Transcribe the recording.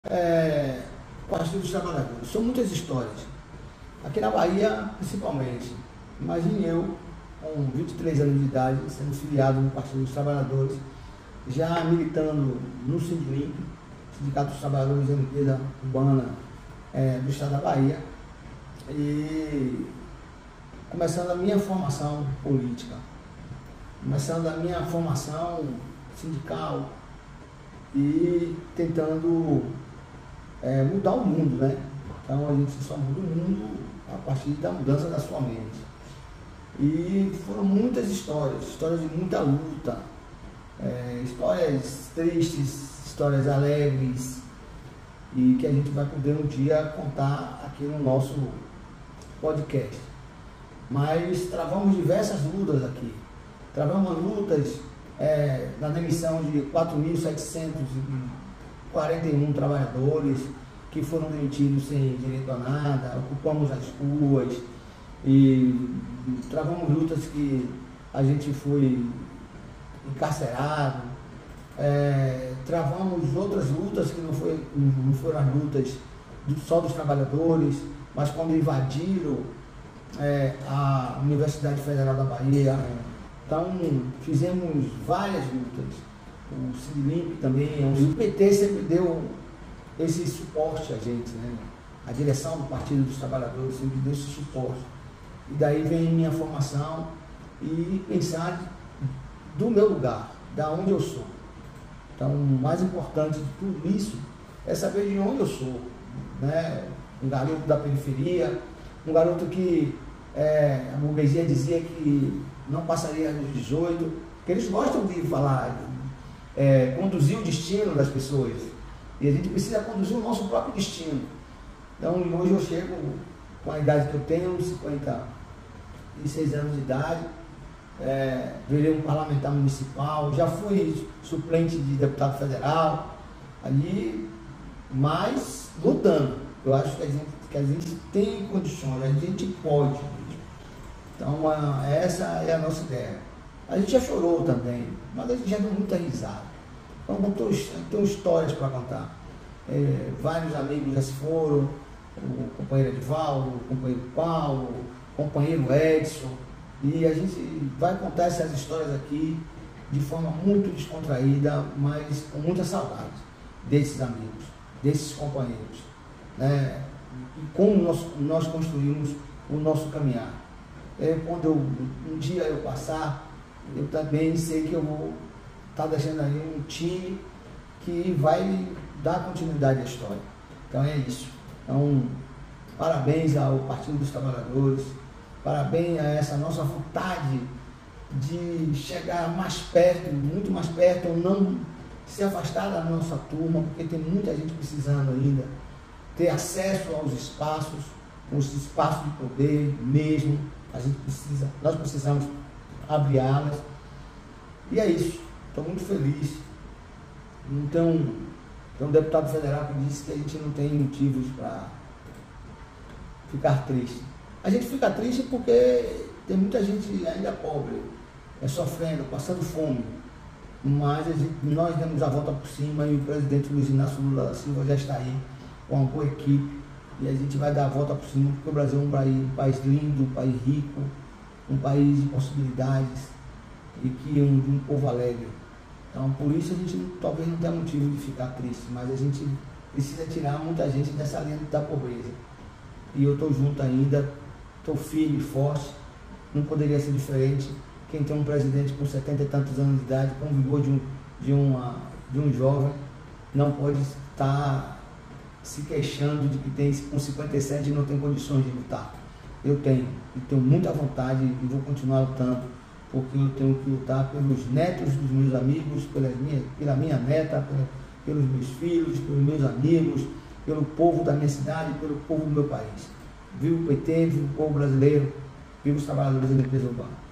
Partido dos Trabalhadores. São muitas histórias. Aqui na Bahia, principalmente. Imagine eu, com 23 anos de idade, sendo filiado no Partido dos Trabalhadores, já militando no Sindilimp, Sindicato dos Trabalhadores da Limpeza Urbana do Estado da Bahia, e começando a minha formação política, começando a minha formação sindical e tentando mudar o mundo, né? Então a gente só muda o mundo a partir da mudança da sua mente. E foram muitas histórias de muita luta, histórias tristes, histórias alegres, e que a gente vai poder um dia contar aqui no nosso podcast. Mas travamos diversas lutas aqui. Travamos lutas na demissão de 4.741 trabalhadores que foram demitidos sem direito a nada, ocupamos as ruas e travamos lutas que a gente foi encarcerado, travamos outras lutas que não foram as lutas só dos trabalhadores, mas quando invadiram a Universidade Federal da Bahia. Então fizemos várias lutas. O Sindilimp também, o PT sempre deu esse suporte a gente, né? A direção do Partido dos Trabalhadores sempre deu esse suporte. E daí vem minha formação e pensar do meu lugar, da onde eu sou. Então, o mais importante de tudo isso é saber de onde eu sou, né? Um garoto da periferia, um garoto que a burguesia dizia que não passaria dos 18, porque eles gostam de falar, conduzir o destino das pessoas. E a gente precisa conduzir o nosso próprio destino. Então, hoje eu chego com a idade que eu tenho, 56 anos de idade, virei um parlamentar municipal, já fui suplente de deputado federal, ali, mas lutando. Eu acho que a gente tem condições, a gente pode. Então, essa é a nossa ideia. A gente já chorou também, mas a gente já deu muita risada. Então, tem histórias para contar. Vários amigos já se foram, o companheiro Edivaldo, o companheiro Paulo, o companheiro Edson, e a gente vai contar essas histórias aqui de forma muito descontraída, mas com muita saudade desses amigos, desses companheiros, né? E como nós construímos o nosso caminhar. Quando um dia eu passar, eu também sei que eu vou estar deixando aí um time que vai dar continuidade à história. Então é isso. Então, parabéns ao Partido dos Trabalhadores, parabéns a essa nossa vontade de chegar mais perto, muito mais perto, ou não se afastar da nossa turma, porque tem muita gente precisando ainda ter acesso aos espaços, os espaços de poder mesmo. Nós precisamos abrir alas. E é isso. Estou muito feliz. Então, tem um deputado federal que disse que a gente não tem motivos para ficar triste. A gente fica triste porque tem muita gente ainda pobre, sofrendo, passando fome. Mas nós demos a volta por cima e o presidente Luiz Inácio Lula da Silva já está aí com uma boa equipe. E a gente vai dar a volta por cima, porque o Brasil é um país lindo, um país rico, um país de possibilidades e que de um povo alegre. Então, por isso a gente talvez não tenha motivo de ficar triste, mas a gente precisa tirar muita gente dessa linha da pobreza. E eu estou junto ainda, estou firme e forte, não poderia ser diferente. Quem tem um presidente com 70 e tantos anos de idade, com o vigor de um jovem, não pode estar se queixando de que tem com 57 e não tem condições de lutar. Eu tenho, e tenho muita vontade e vou continuar lutando, porque eu tenho que lutar pelos netos dos meus amigos, pela minha neta, pelos meus filhos, pelos meus amigos, pelo povo da minha cidade, pelo povo do meu país. Viva o PT, viva o povo brasileiro, viva os trabalhadores da limpeza urbana.